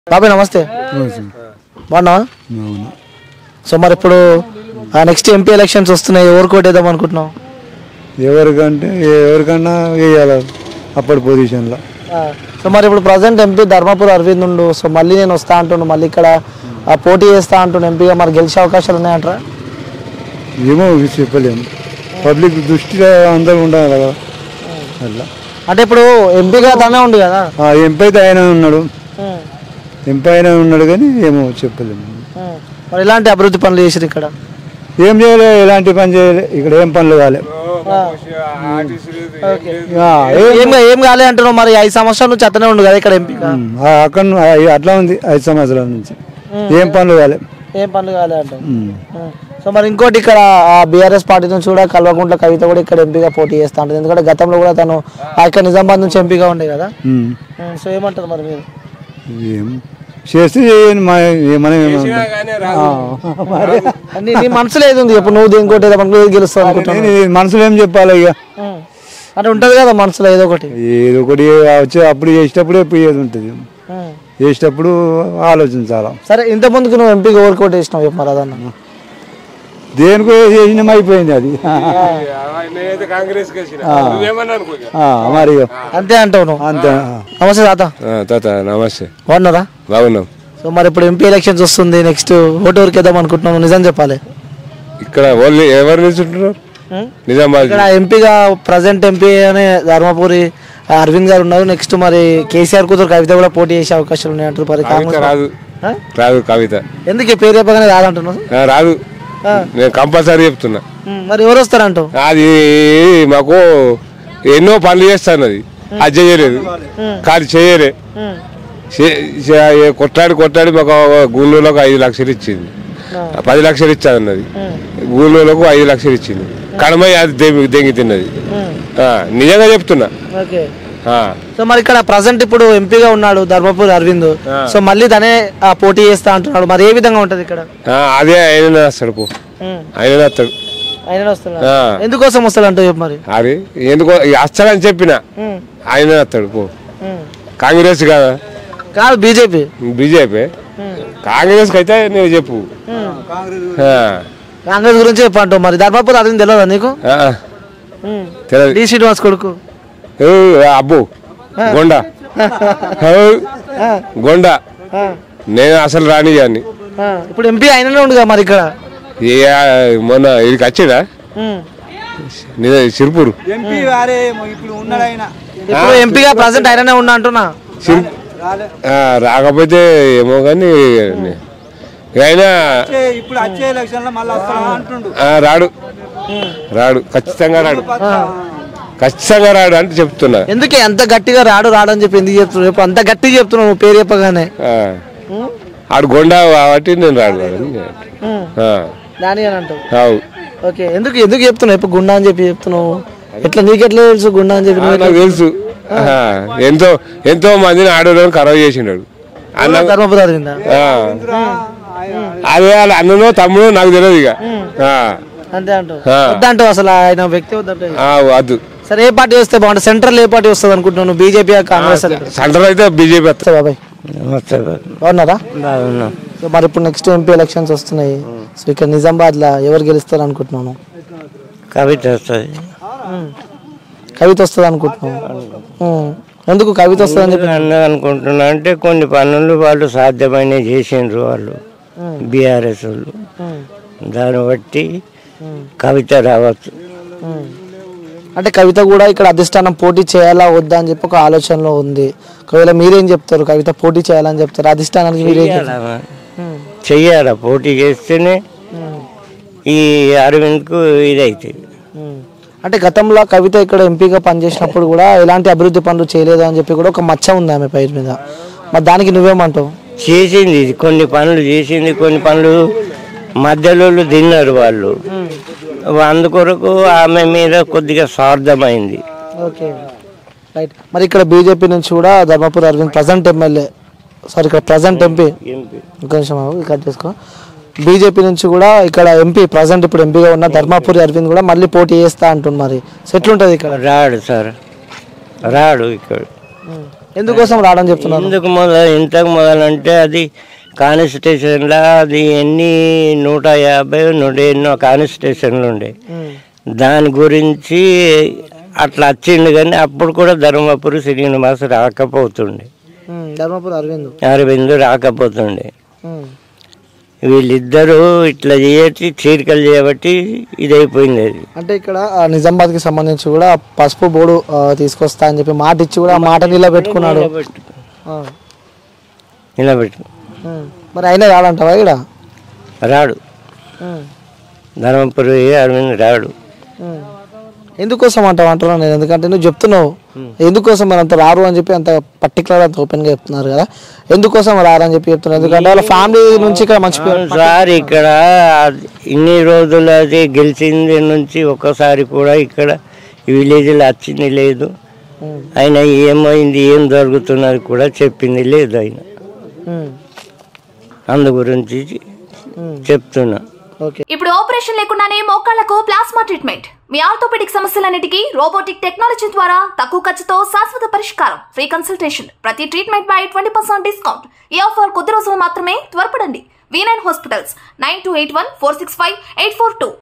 బాబాయ్ నమస్తే. బాగున్నా. సో మరి ఇప్పుడు నెక్స్ట్ ఎంపీ ఎలక్షన్స్ వస్తున్నాయి, ఎవరికి ఓటేద్దాం అనుకుంటున్నాం? ఎవరికన్నా వేయాలి అప్పటి పొజిషన్లో. సో మరి ఇప్పుడు ప్రజెంట్ ఎంపీ ధర్మపురి అరవింద్ ఉండు. సో మళ్ళీ నేను వస్తా అంటుండు, మళ్ళీ ఇక్కడ పోటీ చేస్తా అంటుండు ఎంపీగా. మరి గెలిచే అవకాశాలు ఉన్నాయంటారా? ఏమో చెప్పలేము, పబ్లిక్ దృష్టిలో అందరూ ఉండాలి కదా అట్లా. అంటే ఇప్పుడు ఎంపీగా తనే ఉండు కదా. ఎంపీ అయితే ఆయన ఉన్నాడు, ఎంపీ అయినా ఉన్నాడు కానీ ఏమో చెప్పలేము. మరి ఎలాంటి అభివృద్ధి పనులు చేసారు ఇక్కడ? ఏం చేయలే, ఎలాంటి పని చేయలే, ఇక్కడ ఏం పనులు కాలే. ఏం కాలే అంటున్నావు. మరి 5 సంవత్సరాల నుంచి అతనే ఉండు కదా ఇక్కడ ఎంపీ. అక్కడ అట్లా ఉంది 5 సంవత్సరాల నుంచి ఏం పనులు కాలే. ఏం పనులు కాలే అంట. సో మరి ఇంకోటి ఇక్కడ బీఆర్ఎస్ పార్టీ నుంచి కూడా కల్వకుంట్ల కవిత కూడా ఇక్కడ ఎంపీగా పోటీ చేస్తా ఉంటుంది. ఎందుకంటే గతంలో కూడా తను ఇక్కడ నిజామాబాద్ నుంచి ఎంపీగా ఉండే కదా. సో ఏమంటారు మరి మీరు? ఏం చేస్తే నీ మనసులో ఏది ఉంది? ఇప్పుడు నువ్వు దేనికోటి గెలుస్తావు అనుకుంటున్నావు? మనసులో ఏం చెప్పాలి ఇక, అంటే ఉంటది కదా మనసులో ఏదో ఒకటి. వచ్చే అప్పుడు చేసేటప్పుడు ఎప్పుడు ఏది ఉంటుంది, చేసేటప్పుడు ఆలోచించాలా. సరే, ఇంత ముందుకు నువ్వు ఎంపీగా ఎవరికి ఓటు వేసినావు చెప్పు మరి అదన్న. దేనికో చేసిన అయిపోయింది అది, మరి అంతే అంటావు నువ్వు? అంతే. నమస్తే తాత. నమస్తే. బాగున్నారా? బాగున్నాం. సో మరి ఇప్పుడు ఎంపీ ఎలక్షన్స్ వస్తుంది, నెక్స్ట్ ఓటు ఎవరికి వేద్దాం అనుకుంటున్నాను? నిజం చెప్పాలి. ఇక్కడ ఓన్లీ ఎవరు నిల్చుంటున్నారు? నిజామాబాద్ ఇక్కడ ఎంపీగా ప్రజెంట్ ఎంపీ అనే ధర్మపురి అరవింద్ గారు ఉన్నారు. నెక్స్ట్ మరి కేసీఆర్ కూతురు కవిత కూడా పోటీ చేసే అవకాశాలు ఉన్నాయంటారు. మరి రాదు. రాదు కవిత. ఎందుకు పేరు చెప్పగానే రాదంటున్నారు? రాదు, నేను కంపల్సరీ చెప్తున్నా. మరి ఎవరు వస్తారంటావు? అది మాకు ఎన్నో పనులు చేస్తాను, అది చేయలేదు, కానీ చేయలే. కొట్లాడి మాకు గూళ్ళోకి 5 లక్షలు ఇచ్చింది, 10 లక్షలు ఇచ్చాదన్నది. గూళ్ళోకి 5 లక్షలు ఇచ్చింది, కడమై అది దెంగి తిన్నది. నిజంగా చెప్తున్నా. సో మరి ఇక్కడ ప్రజెంట్ ఇప్పుడు ఎంపీగా ఉన్నాడు ధర్మపురి అరవింద్. సో మళ్ళీ తనే పోటీ చేస్తా అంటున్నాడు. మరి ఏ విధంగా ఉంటది ఇక్కడ? అదే ఆయన వస్తాడు, పో ఆయన వస్తాడు. ఎందుకోసం వస్తాడు అంటే చెప్పు మరి. అది ఎందుకో వస్తాడని చెప్పిన, ఆయన వస్తాడు. పో కాంగ్రెస్ కాదా? కాదు, బీజేపీ. కాంగ్రెస్ కి అయితే నువ్వు చెప్పు. కాంగ్రెస్ గురించి చెప్పు అంటావు. మరి ధర్మపురి అరవింద్ తెలియదా నీకు? తెలియదు. డి శ్రీనివాస్ కొడుకు. అబ్బు గొండ గొండ, నేను అసలు రాని గాని. ఇప్పుడు ఎంపీ అయిననే ఉండుగా మరి ఇక్కడ. మొన్న ఇదికి వచ్చాడా సిరిపూరు? ఇప్పుడు ఎంపీగా ప్రజెంట్ అయిననే ఉన్నా అంటున్నా. రాకపోతే ఏమో కానీ అయినా రాడు, రాడు, ఖచ్చితంగా రాడు, ఖచ్చితంగా రాడు అంటే చెప్తున్నా. ఎందుకే అంత గట్టిగా రాడు రాడని చెప్పి ఎందుకు చెప్తున్నావు? అంత గట్టిగా చెప్తున్నావు నువ్వు పేరు చెప్పగానే. ఆడు గొండ కాబట్టి నేను రాడు దాని అని అంటావు. ఓకే, ఎందుకు ఎందుకు చెప్తున్నావు ఇప్పుడు గుండా అని చెప్పి చెప్తున్నావు? ఎట్లా నీకెట్లా తెలుసు గుండా అని చెప్పి? నాకు తెలుసు, ఎంతో ఎంతో మందిని ఆడవాళ్ళని ఖరాబ్ చేసిండాడు అన్న. ధర్మపురి అరవింద్ అదే వాళ్ళ అన్ననో తమ్ముడో నాకు తెలియదు ఇక. అంతే అంటావు? వద్దంటావు అసలు ఆయన వ్యక్తి వద్దంటే? వద్దు. సరే, ఏ పార్టీ వస్తే బాగుంటుంది? సెంట్రల్ ఏ పార్టీ వస్తుంది అనుకుంటున్నాను? బీజేపీ, కాంగ్రెస్? సెంట్రల్ అయితే బీజేపీ వస్తుంది. బాబాయ్ బాగున్నారా? సో మరి ఇప్పుడు నెక్స్ట్ ఎంపీ ఎలక్షన్స్ వస్తున్నాయి. సో ఇక్కడ నిజామాబాద్ లో ఎవరు గెలుస్తారు అనుకుంటున్నాను? కవిత వస్తుంది. కవిత వస్తుంది అనుకుంటున్నాను. ఎందుకు కవిత వస్తుంది అని చెప్పి అనుకుంటున్నా అంటే కొన్ని పనులు వాళ్ళు సాధ్యమైన చేసిండ్రు వాళ్ళు బీఆర్ఎస్ వాళ్ళు, దాన్ని బట్టి కవిత రావచ్చు. అంటే కవిత కూడా ఇక్కడ అధిష్టానం పోటీ చేయాలా వద్దా అని చెప్పి ఒక ఆలోచనలో ఉంది. ఒకవేళ మీరేం చెప్తారు? కవిత పోటీ చేయాలని చెప్తారు, అధిష్టానానికి మీరేం చెయ్యాలా? పోటీ చేస్తేనే ఈ అరవింద్కు ఇదైతే. అంటే గతంలో కవిత ఇక్కడ ఎంపీగా పనిచేసినప్పుడు కూడా ఎలాంటి అభివృద్ధి పనులు చేయలేదు అని చెప్పి కూడా ఒక మచ్చ ఉంది ఆమె పేరు మీద. మరి దానికి నువ్వేమంటావు? చేసింది, కొన్ని పనులు చేసింది, కొన్ని పనులు మధ్యలో తిన్నారు వాళ్ళు, అందుకొరకు ఆమె మీద కొద్దిగా స్వార్థమైంది. Okay, right. మరి ఇక్కడ బీజేపీ నుంచి కూడా Dharmapuri Arvind present MLA, sorry ఇక్కడ ప్రజెంట్ ఎంపీ, ఒక నిమిషం కట్ చేసుకో. బీజేపీ నుంచి కూడా ఇక్కడ ఎంపీ ప్రజెంట్ ఇప్పుడు ఎంపీగా ఉన్న ధర్మపురి అరవింద్ కూడా మళ్ళీ పోటీ చేస్తా అంటుంది. మరి ఎట్లుంటది ఇక్కడ? రాడు సార్, రాడు ఇక్కడ. ఎందుకోసం రావడం చెప్తున్నారు? ఇంతకు మొదలంటే అది కాన్స్టిట్యూషన్లో అది ఎన్ని 150 100 కాన్స్టిట్యూషన్లు ఉండే, దాని గురించి అట్లా వచ్చిండు. కానీ అప్పుడు కూడా ధర్మపురి శ్రీనివాస్ రాకపోతుండే, ధర్మపురి అరవింద్ రాకపోతుండే. వీళ్ళిద్దరూ ఇట్లా చేయటి చీరికలు చేయబట్టి ఇదైపోయింది. అది అంటే ఇక్కడ నిజామాబాద్కి సంబంధించి కూడా పసుపు బోర్డు తీసుకొస్తా అని చెప్పి మాట ఇచ్చి కూడా మాట నిలబెట్టుకున్నాడు. నిలబెట్టు మరి అయినా రాడంటావా? ఇక్కడ రాడు, ధర్మపురి అరవింద్ రాడు. ఎందుకోసం అంటున్నాను నేను, ఎందుకంటే నువ్వు చెప్తున్నావు ఎందుకోసం మరి అంత రారు అని చెప్పి అంత పర్టికులర్ అంత ఓపెన్గా చెప్తున్నారు కదా, ఎందుకోసం రారని చెప్పి చెప్తున్నారు? ఎందుకంటే వాళ్ళ ఫ్యామిలీ నుంచి ఇక్కడ మంచి సార్, ఇక్కడ ఇన్ని రోజులు అది గెలిచింది నుంచి ఒక్కసారి కూడా ఇక్కడ విలేజ్లో వచ్చింది లేదు. ఆయన ఏమైంది ఏం జరుగుతున్నది కూడా చెప్పింది లేదు. ఆయన అందు గురించి చెప్తున్నా. ఇప్పుడు ఆపరేషన్ లేకుండానే మోకాళ్లకు ప్లాస్మా ట్రీట్మెంట్. మీ ఆర్థోపెడిక్ సమస్యలన్నిటికీ రోబోటిక్ టెక్నాలజీ ద్వారా తక్కువ ఖర్చుతో శాశ్వత పరిష్కారం. ఫ్రీ కన్సల్టేషన్, ప్రతి ట్రీట్మెంట్ పై 20% డిస్కౌంట్. ఈ ఆఫర్ కొద్ది రోజులు మాత్రమే, త్వరపడండి. V9 hospitals 9281465842.